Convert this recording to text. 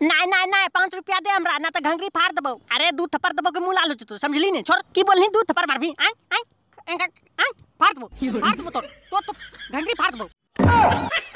नहीं 5 रुपया दे हमरा ना त घंगरी फाड़ देबो। अरे 2 थप्पड़ देबो के मुंह लालो तू समझली ने छोड़ की बोलनी 2 थप्पड़ मारबी आई फाड़ देबो तो घंगरी फाड़ देबो।